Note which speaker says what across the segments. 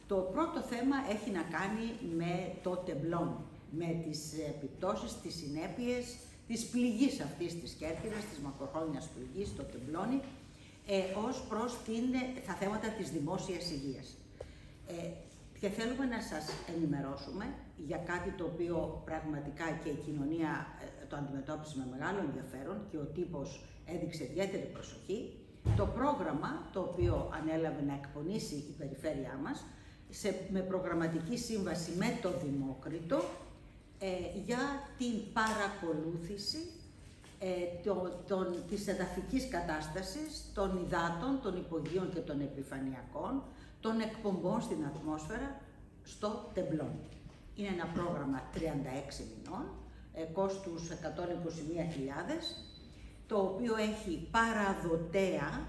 Speaker 1: Το πρώτο θέμα έχει να κάνει με το τεμπλόνι, με τις επιπτώσεις, τις συνέπειες της πληγής αυτής της Κέρκυρας, της μακροχρόνιας πληγής, το τεμπλόνι, ως προς τα θέματα της δημόσιας υγείας. Και θέλουμε να σας ενημερώσουμε για κάτι το οποίο πραγματικά και η κοινωνία το αντιμετώπισε με μεγάλο ενδιαφέρον και ο τύπος έδειξε ιδιαίτερη προσοχή. Το πρόγραμμα το οποίο ανέλαβε να εκπονήσει η περιφέρειά μας με προγραμματική σύμβαση με το Δημόκριτο για την παρακολούθηση της εδαφικής κατάστασης των υδάτων, των υπογείων και των επιφανειακών, των εκπομπών στην ατμόσφαιρα στο τεμπλόνι. Είναι ένα πρόγραμμα 36 μηνών, κόστους 121.000, το οποίο έχει παραδοτέα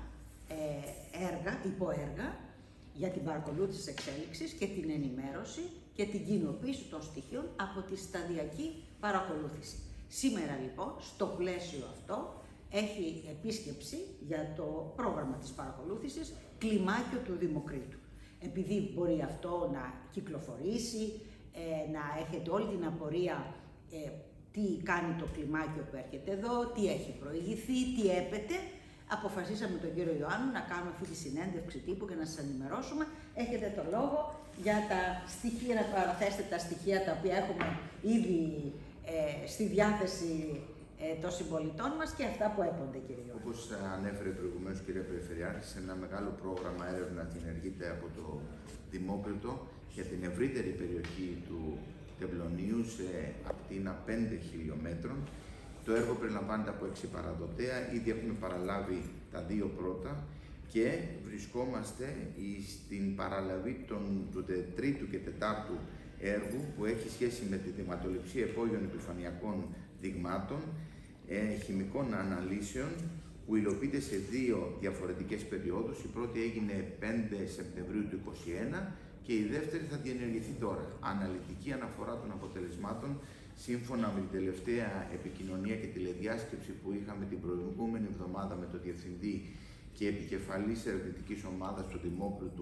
Speaker 1: υποέργα για την παρακολούθηση της εξέλιξης και την ενημέρωση και την κοινοποίηση των στοιχείων από τη σταδιακή παρακολούθηση. Σήμερα λοιπόν, στο πλαίσιο αυτό, έχει επίσκεψη για το πρόγραμμα της παρακολούθησης κλιμάκιο του Δημοκρίτου. Επειδή μπορεί αυτό να κυκλοφορήσει, να έχετε όλη την απορία τι κάνει το κλιμάκιο που έρχεται εδώ, τι έχει προηγηθεί, τι έπεται, αποφασίσαμε τον κύριο Ιωάννου να κάνουμε αυτή τη συνέντευξη τύπου και να σας ενημερώσουμε. Έχετε το λόγο για τα στοιχεία, να παραθέσετε τα στοιχεία τα οποία έχουμε ήδη στη διάθεση των συμπολιτών μας και αυτά που έπονται, κύριε Ιωάννου.
Speaker 2: Όπως ανέφερε προηγουμένως, κύριε Περιφερειάρχη, σε ένα μεγάλο πρόγραμμα έρευνα διενεργείται από το Δημόκριτο για την ευρύτερη περιοχή του Τεμπλονίου σε ακτίνα 5 χιλιόμετρων. Το έργο περιλαμβάνεται από 6 παραδοτέα, ήδη έχουμε παραλάβει τα 2 πρώτα και βρισκόμαστε στην παραλαβή του τρίτου και τετάρτου έργου που έχει σχέση με τη δειγματοληψία υπόγειων επιφανειακών δειγμάτων, χημικών αναλύσεων, που υλοποιείται σε 2 διαφορετικές περιόδους. Η πρώτη έγινε 5 Σεπτεμβρίου του 2021 και η δεύτερη θα διενεργηθεί τώρα. Αναλυτική αναφορά των αποτελεσμάτων σύμφωνα με την τελευταία επικοινωνία και τηλεδιάσκεψη που είχαμε την προηγούμενη εβδομάδα με τον Διευθυντή και επικεφαλής ερευνητικής ομάδας του Δημόκριτου,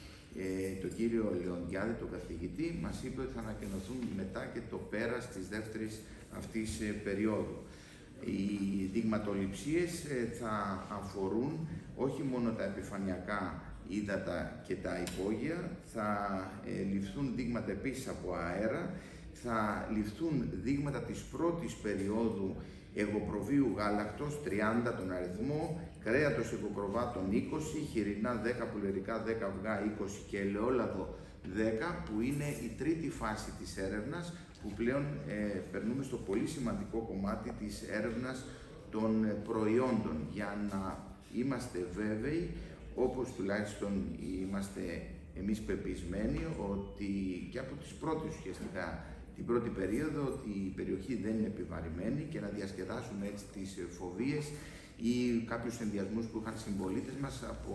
Speaker 2: τον κύριο Λεοντιάδη, τον καθηγητή, μας είπε ότι θα ανακοινωθούν μετά και το πέρας της δεύτερης αυτής περίοδου. Οι δειγματοληψίες θα αφορούν όχι μόνο τα επιφανειακά ύδατα και τα υπόγεια, θα ληφθούν δείγματα επίσης από αέρα, θα ληφθούν δείγματα της πρώτης περίοδου εγωπροβίου γάλακτος 30 τον αριθμό, κρέατος εγωπροβάτων 20, χοιρινά 10, πουλερικά 10, αυγά 20 και ελαιόλαδο 10, που είναι η τρίτη φάση της έρευνας, που πλέον περνούμε στο πολύ σημαντικό κομμάτι της έρευνας των προϊόντων, για να είμαστε βέβαιοι, όπως τουλάχιστον είμαστε εμείς πεπισμένοι, ότι και από τις πρώτες ουσιαστικά την πρώτη περίοδο, ότι η περιοχή δεν είναι επιβαρημένη και να διασκεδάσουμε έτσι τις φοβίες ή κάποιους ενδιασμούς που είχαν συμπολίτες μας από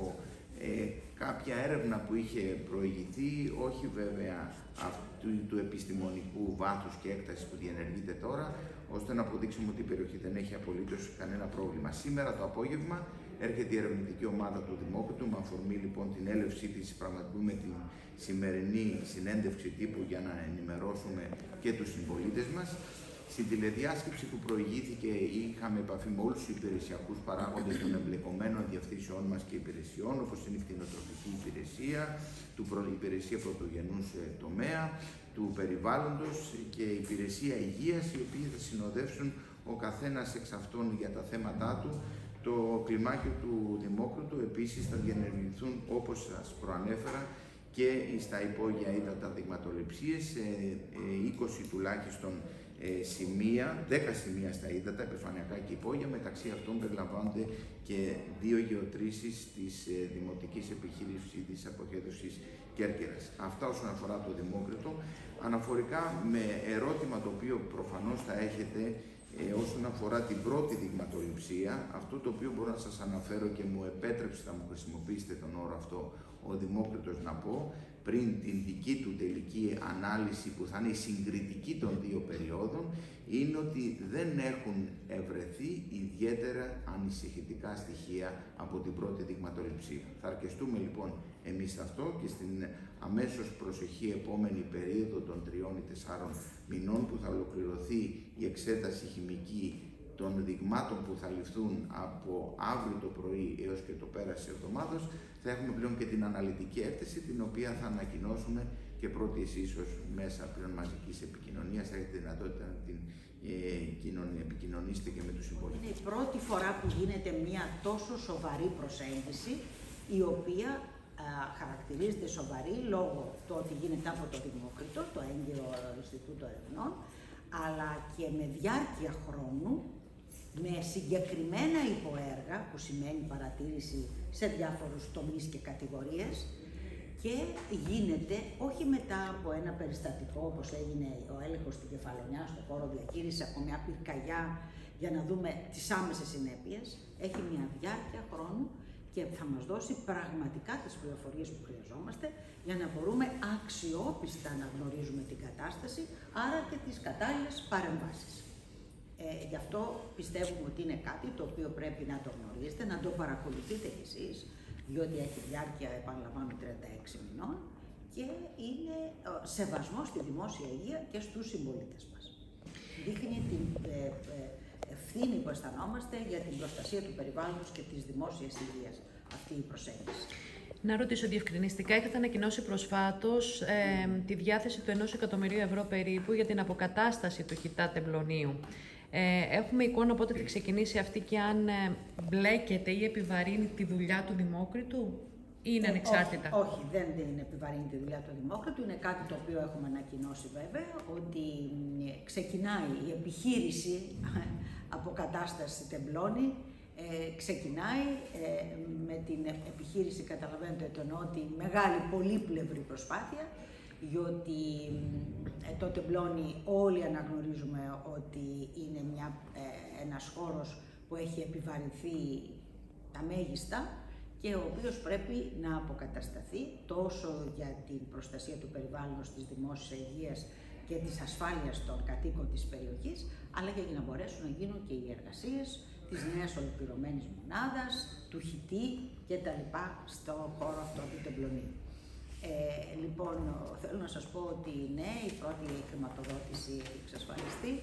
Speaker 2: κάποια έρευνα που είχε προηγηθεί, όχι βέβαια του επιστημονικού βάθους και έκτασης που διενεργείται τώρα, ώστε να αποδείξουμε ότι η περιοχή δεν έχει απολύτως κανένα πρόβλημα. Σήμερα το απόγευμα έρχεται η ερευνητική ομάδα του Δημόκριτου, με αφορμή λοιπόν την έλευσή της, πραγματοποιούμε την σημερινή συνέντευξη τύπου για να ενημερώσουμε και τους συμπολίτες μας. Στην τηλεδιάσκεψη που προηγήθηκε είχαμε επαφή με όλους τους υπηρεσιακούς παράγοντες των εμπλεκομένων διευθύνσεών μας και υπηρεσιών, όπως είναι η κτηνοτροφική υπηρεσία, η υπηρεσία πρωτογενούς τομέα, του περιβάλλοντος και η υπηρεσία υγείας, οι οποίοι θα συνοδεύσουν ο καθένας εξ αυτών για τα θέματά του. Το κλιμάκιο του Δημόκριτου επίσης θα διενεργηθούν, όπως σας προανέφερα, και στα υπόγεια ύδατα δειγματοληψίες, 20 τουλάχιστον σημεία, 10 σημεία στα ύδατα, επιφανειακά και υπόγεια. Μεταξύ αυτών περιλαμβάνονται και 2 γεωτρήσεις της Δημοτικής Επιχείρησης της Αποχέτευσης Κέρκυρας. Αυτά όσον αφορά το Δημόκριτο. Αναφορικά με ερώτημα το οποίο προφανώς θα έχετε όσον αφορά την πρώτη δειγματοληψία, αυτό το οποίο μπορώ να σας αναφέρω και μου επέτρεψε να μου χρησιμοποιήσετε τον όρο αυτό ο Δημόκριτος να πω, πριν την δική του τελική ανάλυση που θα είναι η συγκριτική των 2 περιόδων, είναι ότι δεν έχουν ευρεθεί ιδιαίτερα ανησυχητικά στοιχεία από την πρώτη δειγματοληψία. Θα αρκεστούμε λοιπόν εμείς αυτό και στην αμέσως προσεχή επόμενη περίοδο των 3 ή 4 μηνών που θα ολοκληρωθεί η εξέταση χημική των δειγμάτων που θα ληφθούν από αύριο το πρωί έως και το πέρας της εβδομάδας, θα έχουμε πλέον και την αναλυτική έκθεση, την οποία θα ανακοινώσουμε και πρώτη εσείς ως μέσα πλέον μαζικής επικοινωνίας. Θα έχετε δυνατότητα να την επικοινωνήσετε και με τους συμπολίτες.
Speaker 1: Είναι η πρώτη φορά που γίνεται μια τόσο σοβαρή προσέγγιση, η οποία χαρακτηρίζεται σοβαρή λόγω του ότι γίνεται από το Δημόκριτο, το έγκυρο Ινστιτούτο Ερευνών, αλλά και με διάρκεια χρόνου, με συγκεκριμένα υποέργα, που σημαίνει παρατήρηση σε διάφορους τομείς και κατηγορίες, και γίνεται όχι μετά από ένα περιστατικό όπως έγινε ο έλεγχος στην Κεφαλονιά, στο χώρο διαχείρισης, από μια πυρκαγιά, για να δούμε τις άμεσες συνέπειες. Έχει μια διάρκεια χρόνου και θα μας δώσει πραγματικά τις πληροφορίες που χρειαζόμαστε για να μπορούμε αξιόπιστα να γνωρίζουμε την κατάσταση, άρα και τις κατάλληλες παρεμβάσεις. Γι' αυτό πιστεύουμε ότι είναι κάτι το οποίο πρέπει να το γνωρίζετε, να το παρακολουθείτε κι εσείς, διότι έχει διάρκεια, επαναλαμβάνω, 36 μηνών και είναι σεβασμό στη δημόσια υγεία και στους συμπολίτες μας. Δείχνει την ευθύνη που αισθανόμαστε για την προστασία του περιβάλλοντος και της δημόσιας υγείας αυτή η προσέγγιση.
Speaker 3: Να ρωτήσω διευκρινιστικά, έχετε ανακοινώσει προσφάτως τη διάθεση του 1 εκατομμυρίου ευρώ περίπου για την αποκατάσταση του χιτά τεμπλονίου. Έχουμε εικόνα πότε θα ξεκινήσει αυτή και αν μπλέκεται ή επιβαρύνει τη δουλειά του Δημόκριτου ή είναι ανεξάρτητα?
Speaker 1: Όχι, δεν είναι επιβαρύνει τη δουλειά του Δημόκριτου. Είναι κάτι το οποίο έχουμε ανακοινώσει βέβαια, ότι ξεκινάει η επιχείρηση αποκατάσταση τεμπλώνη. Ξεκινάει με την επιχείρηση, καταλαβαίνετε ότι μεγάλη πολύπλευρη προσπάθεια, διότι το τεμπλώνι όλοι αναγνωρίζουμε ότι είναι ένας χώρος που έχει επιβαρυνθεί τα μέγιστα και ο οποίος πρέπει να αποκατασταθεί τόσο για την προστασία του περιβάλλοντος, της δημόσιας υγείας και της ασφάλειας των κατοίκων της περιοχής, αλλά και για να μπορέσουν να γίνουν και οι εργασίες της νέας ολοκληρωμένης μονάδας, του χιτή και τα λοιπά στο χώρο αυτό του τεμπλονίου. Λοιπόν, θέλω να σας πω ότι ναι, η πρώτη χρηματοδότηση έχει εξασφαλιστεί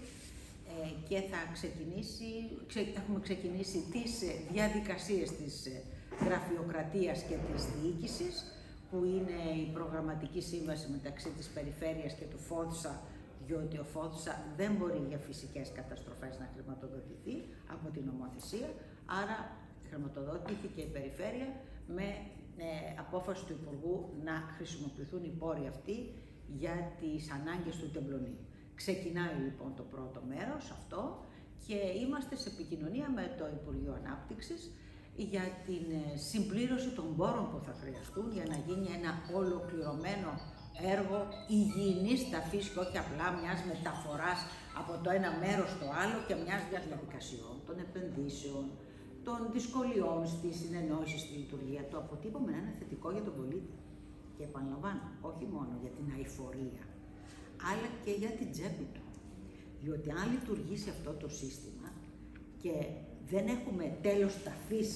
Speaker 1: και θα ξεκινήσει, έχουμε ξεκινήσει τις διαδικασίες της γραφειοκρατίας και της διοίκησης, που είναι η προγραμματική σύμβαση μεταξύ της Περιφέρειας και του ΦΟΔΣΑ, διότι ο ΦΟΔΣΑ δεν μπορεί για φυσικές καταστροφές να χρηματοδοτηθεί από την νομοθεσία, άρα χρηματοδοτήθηκε η Περιφέρεια με απόφαση του Υπουργού να χρησιμοποιηθούν οι πόροι αυτοί για τις ανάγκες του τεμπλονίου. Ξεκινάει λοιπόν το πρώτο μέρος αυτό και είμαστε σε επικοινωνία με το Υπουργείο Ανάπτυξης για την συμπλήρωση των πόρων που θα χρειαστούν για να γίνει ένα ολοκληρωμένο έργο υγιεινής ταφής και όχι απλά μιας μεταφοράς από το ένα μέρος στο άλλο και μιας διαδικασιών, των επενδύσεων, των δυσκολιών στη συνεννόηση, στη λειτουργία. Το αποτύπωμα να είναι θετικό για τον πολίτη. Και επαναλαμβάνω, όχι μόνο για την αειφορία, αλλά και για την τσέπη του. Διότι αν λειτουργήσει αυτό το σύστημα και δεν έχουμε τέλος ταφής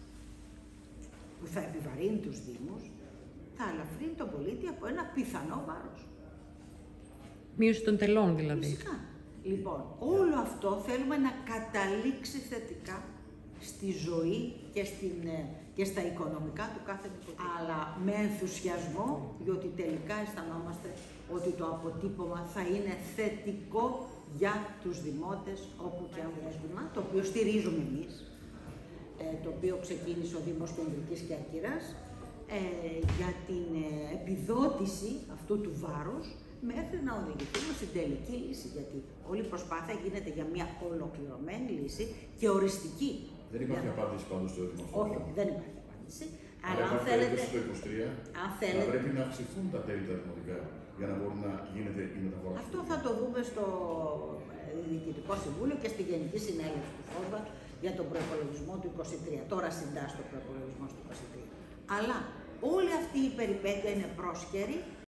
Speaker 1: που θα επιβαρύνει τους Δήμους, θα ελαφρύνει τον πολίτη από ένα πιθανό βάρος.
Speaker 3: Μείωση των τελών δηλαδή.
Speaker 1: Φυσικά. Λοιπόν, όλο αυτό θέλουμε να καταλήξει θετικά στη ζωή και στα οικονομικά του κάθε νοικοκυριού. Αλλά με ενθουσιασμό, διότι τελικά αισθανόμαστε ότι το αποτύπωμα θα είναι θετικό για τους δημότες όπου και αν βρίσκουμε, το οποίο στηρίζουμε εμείς, το οποίο ξεκίνησε ο Δήμος Κεντρικής Κέρκυρας, για την επιδότηση αυτού του βάρους μέχρι να οδηγηθούμε στην τελική λύση, γιατί όλη η προσπάθεια γίνεται για μια ολοκληρωμένη λύση και οριστική.
Speaker 4: Δεν υπάρχει απάντηση πάντως στο ερώτημα αυτό.
Speaker 1: Όχι, δεν υπάρχει απάντηση.
Speaker 4: Αλλά αν θέλετε, στο 23 θα πρέπει να αυξηθούν τα τέλη τα δημοτικά για να μπορεί να γίνεται η μεταφορά.
Speaker 1: Αυτό θα το δούμε στο Διοικητικό Συμβούλιο και στη Γενική Συνέλευση του ΦΟΔΑ για τον προϋπολογισμό του 23. Τώρα συντάσσει το προϋπολογισμό του 23. Αλλά όλη αυτή η περιπέτεια είναι πρόσκαιρη